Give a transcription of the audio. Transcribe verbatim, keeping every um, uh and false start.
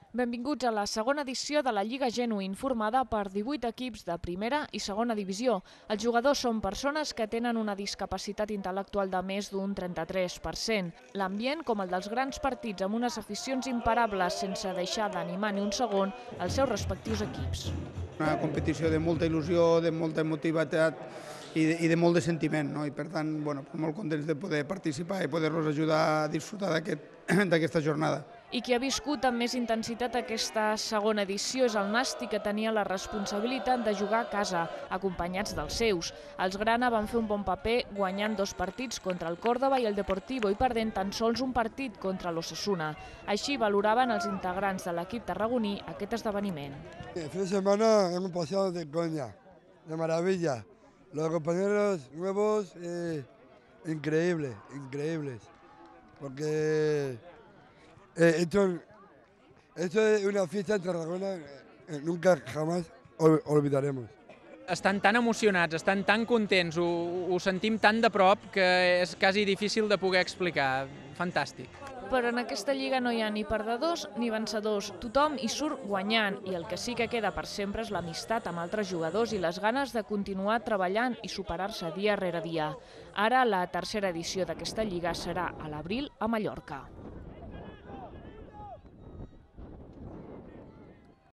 Benvinguts a la segona edició de la Lliga Genuïn, formada per divuit equips de primera i segona divisió. Els jugadors són persones que tenen una discapacitat intel·lectual de més d'un trenta-tres per cent. L'ambient, com el dels grans partits amb unes aficions imparables sense deixar d'animar ni un segon els seus respectius equips. Una competició de molta il·lusió, de molta emotivitat i de, i de molt de sentiment, no? I per tant, bueno, molt contents de poder participar i poder-los ajudar a disfrutar d'aquesta jornada. I qui ha viscut amb més intensitat aquesta segona edició és el Nasti, que tenia la responsabilitat de jugar a casa, acompanyats dels seus. Els grana van fer un bon paper guanyant dos partits contra el Córdoba i el Deportivo i perdent tan sols un partit contra l'Osasuna. Així valoraven els integrants de l'equip tarragoní aquest esdeveniment. El fin de semana hemos pasado de coña, de maravilla. Los compañeros nuevos, eh, increíbles, increíbles. Porque eh, esto, esto es una fiesta en Tarragona que nunca jamás ol olvidaremos. Estan tan emocionats, estan tan contents, ho, ho sentim tan de prop que és quasi difícil de poder explicar. Fantàstic. Però en aquesta lliga no hi ha ni perdedors ni vencedors. Tothom hi surt guanyant i el que sí que queda per sempre és l'amistat amb altres jugadors i les ganes de continuar treballant i superar-se dia rere dia. Ara la tercera edició d'aquesta lliga serà a l'abril a Mallorca.